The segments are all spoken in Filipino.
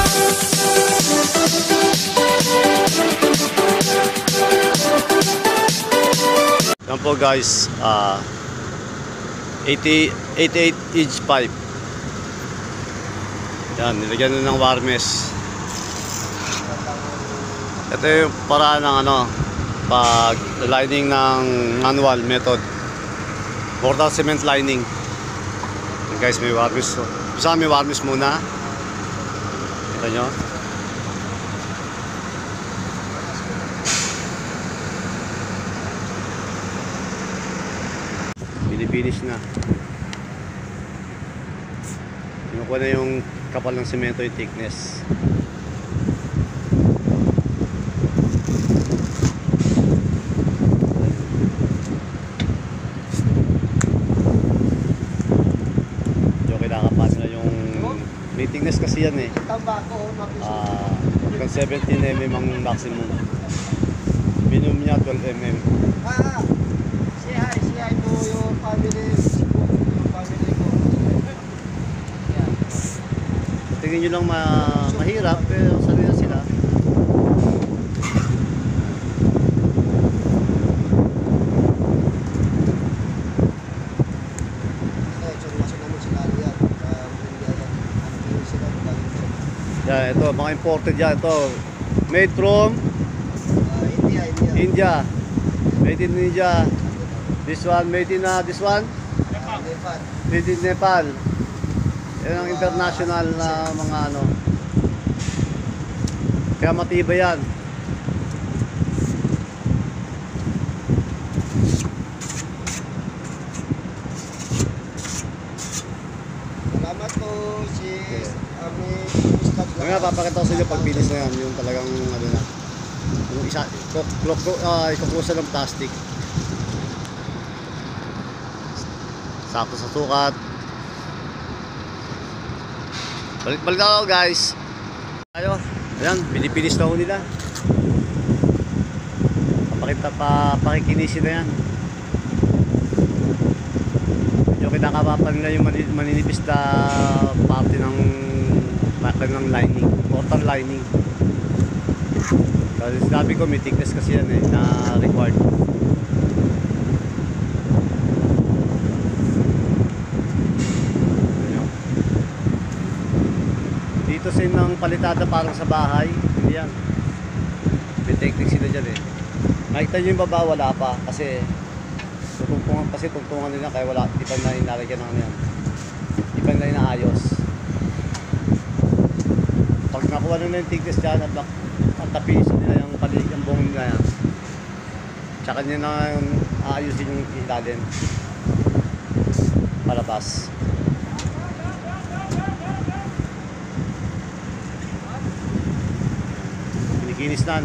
Yan po guys, 88 inch pipe. Yan, nilagyan na ng warmes. Ito yung paraan ng pag lining ng manual method. Mortar cement lining. Yan guys, may warmes. Isa may warmes muna. Kita nyo. Finish na. Kinukuha na yung kapal ng semento, yung thickness. Yung kinakapal na yung may thickness kasi yan eh. Hanggang 17 mm ang maximum. Minimum niya 12 mm. Say hi to your family. Ko. Yeah. Tingin nyo lang mahirap, pero sabi na sila. Yeah, ito, mga imported yan. Ito, made from India. Made in India. This one, made in this one? Nepal. Made in Nepal. Yan ang international na mga Kaya matibay yan. Salamat po si Ngayon, papakita ko sa inyo pag finish na yan. Yung talagang na. Yung isa, ikukusa ng plastic. Sakto sa sukat. Balik na ako guys. Tayo. Ayan, pinipinis na ako nila. Pakikinisin na yan. Yung kinakapapan nila yung maninipis na parte ng lining. Mortar lining. Kasi sinabi ko may thickness kasi yan eh, na required. Dito sa ng palitada parang sa bahay, hindi yan. May technique sila dyan eh. Nakita nyo yung baba, wala pa kasi tungtungan nila kaya wala, di pa na inalagyan ng yan. Di pa na inaayos. Pag nakuha nila yung thickness dyan at tapisin nila yung buong nila yan, tsaka nyo na aayusin yung ilalim palabas. Kinis na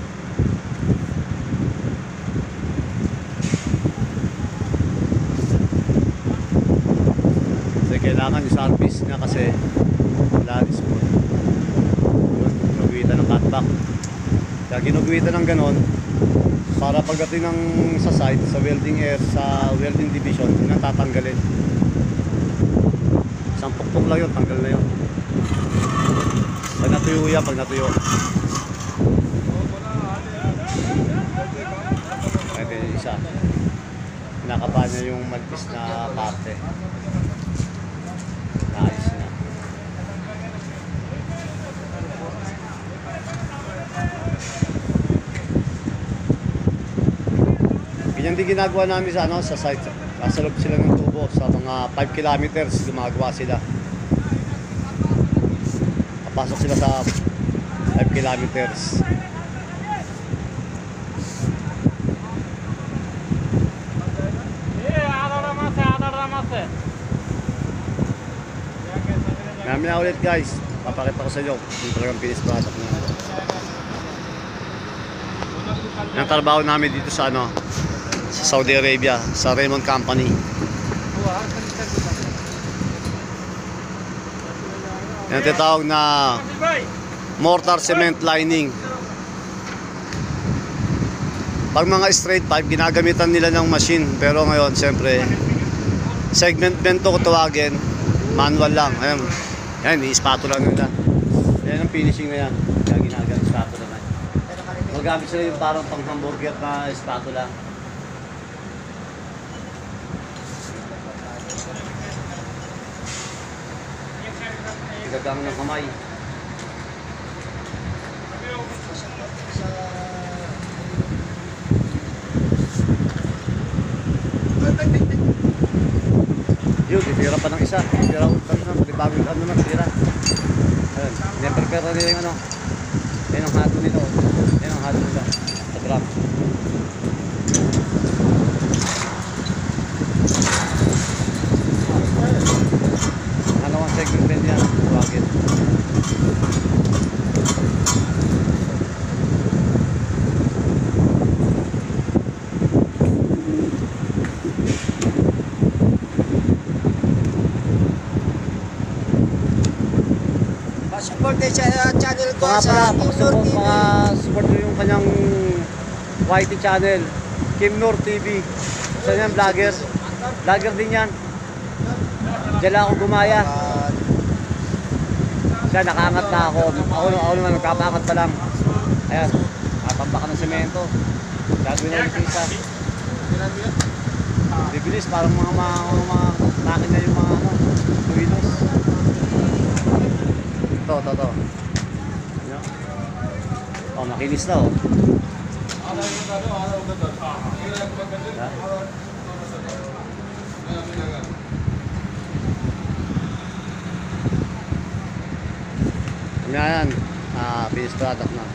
kasi kailangan yung surface niya kasi lagis po ginuguwitan ng cutback, kaya ginuguwitan ng ganon para pagdating ng sa site, sa welding division, yun ang tatanggalin. Isang pukpok lang yun, tanggal na yun pag natuyo yan, ito yung isa, pinakapa niya yung malpis na parte, naayos na. Ganyan din ginagawa namin sa site. Nasa loob sila ng tubo, sa mga 5 kilometers gumagawa sila. Papasok sila sa 5 kilometers. Mamaya ulit guys, papakita ko sa inyo yung talagang finished product na. Yung trabaho namin dito sa sa Saudi Arabia, sa Raymond Company. Yung tinatawag na mortar cement lining. Pag mga straight pipe, ginagamitan nila ng machine, pero ngayon siyempre segment bento ko tawagin, manual lang. Ayan, i-spatula nila. Yan yung finishing na yan. Kaya ginagamit spatula na. Pero kalipin. Magamit sila yung parang pang hamburger na spatula. Gagang ng kamay. Yun, titira pa ng isa. Titira pa ng bagong ano na, titira. Ayun, never-prepare na nila yung ano. Yan ang hato nito. Yan ang hato nila. Sa drum. Ano ang segment yan? Tawagin. Support din sa channel ko Mga sa pala, Kim Nur TV. support nyo yung kanyang YT channel, Kim Nur TV. Isa yan, vlogger. Vlogger din yan. Diyan lang ako gumaya. Siya, nakaangat na ako. Ako naman, nagpapaangat pa lang. Ayan, natambakan ng semento. Gagawin na yung isa. Bibilis, parang mga makina yung mga ano, tuwilos. Ito. Oh, makinis na oh. Yan, finished product na.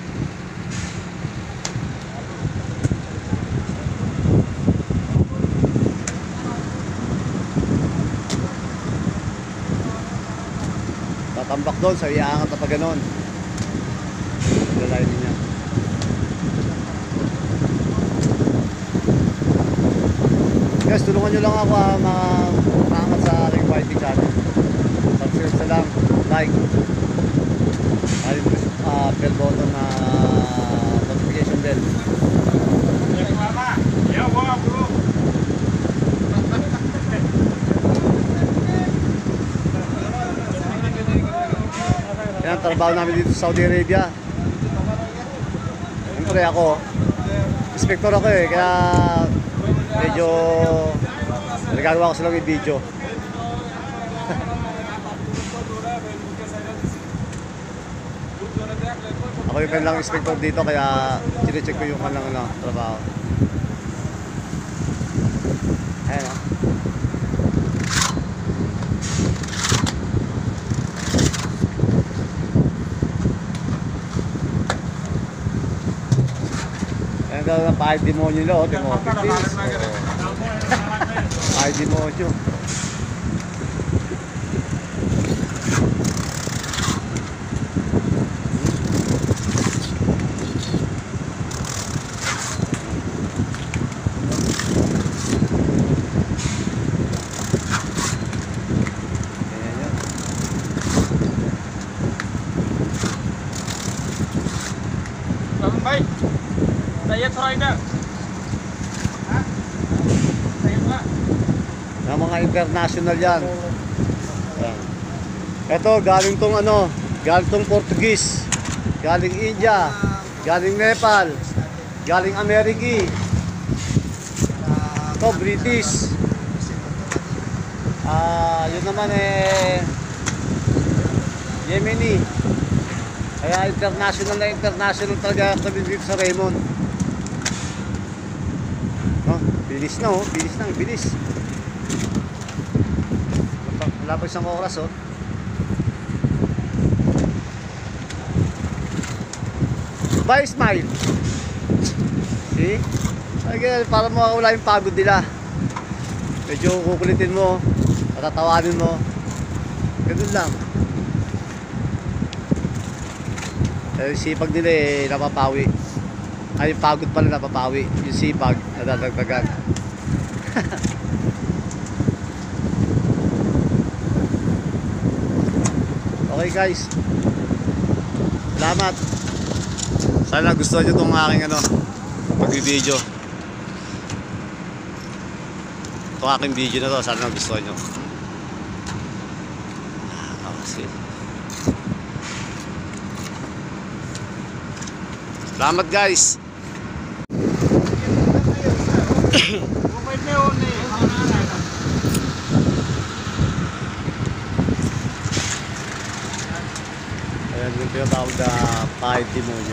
Tatambak doon sa iangat na pag ganon. Lalay niya. Guys, tulungan nyo lang ako maangat sa aking YT channel. Subscribe sa lang, like, ayun, bell button na notification bell. Yan ang trabaho namin dito sa Saudi Arabia. Siyempre ako, inspector ako eh, kaya medyo nagagawa ko silang yung video. Ako yung kanilang inspector dito, kaya chinecheck ko yung kanilang trabaho. Ayan o. Ayan daw na pahay demonyo nila o, demonyo. Pahay demonyo. Baik. Saya rider. Saya pula. Na mga international yan. Ayan. Ito galing tong ano, galing tong Portuguese, galing India, galing Nepal, galing Amerika. Ito British. Yun naman Yemeni. Kaya international talaga kami dito sa Raymond. Bilis na oh, bilis. Wala pa isang oras oh. Bye, smile. See? Okay, para mawala yung pagod nila. Medyo kukulitin mo, patatawanin mo. Ganun lang. Yung sipag nila napapawi. Ay, yung pagod pala napapawi. Yung sipag, nadadagdagan. Okay guys. Salamat. Sana gusto nyo itong aking pag-video. Itong aking video na to, sana gusto nyo. Salamat guys. Ayan yung tinatawag na pahit demonyo.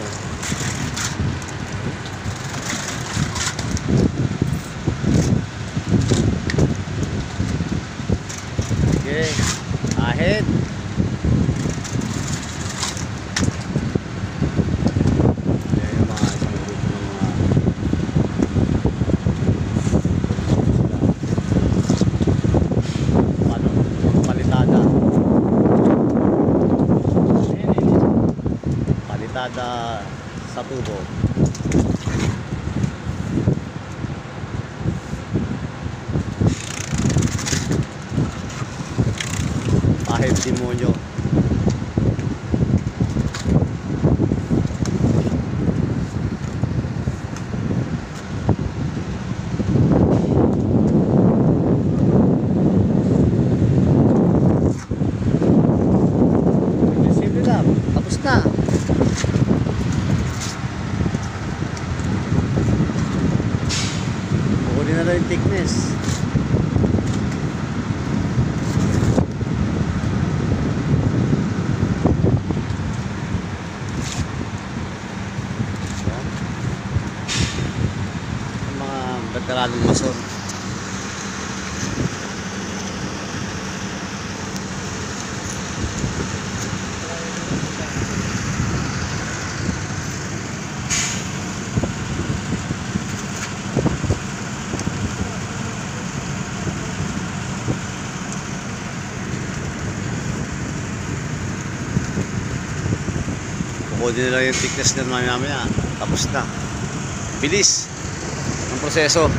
Okay, ahead. Ayan yung mga isang grupo ng mga paano, palitada. Palitada sa tubo. Pahit demonyo. Simple lang. Tapos na. Kukunin na lang yung thickness. Veteranong mason. Kukunin nila yung thickness nila mamaya. Tapos na. Bilis ang proseso.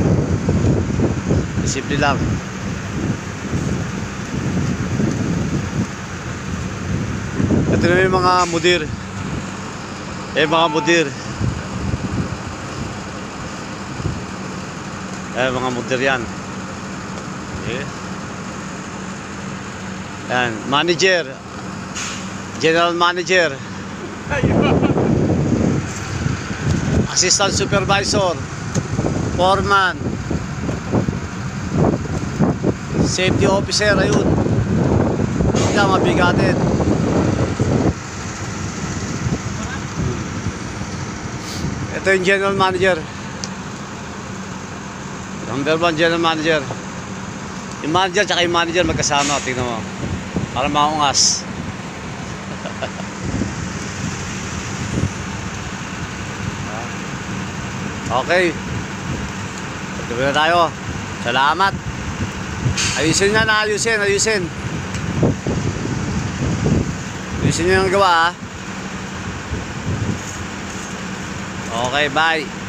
Simple lang. Ito na yung mga mudir. Mga mudir. Mga mudir yan. Okay. Yan. Manager. General manager. Assistant supervisor. Foreman. Safety officer, ayun. Yan, mabigatin. Ito yung general manager. Number 1 general manager. Yung manager tsaka yung manager magkasama. Tingnan mo. Para maungas. Okay. Pagdabi na tayo. Salamat. Ayusin na, ayusin. Ayusin nyo yung gawa, ha. Okay, bye.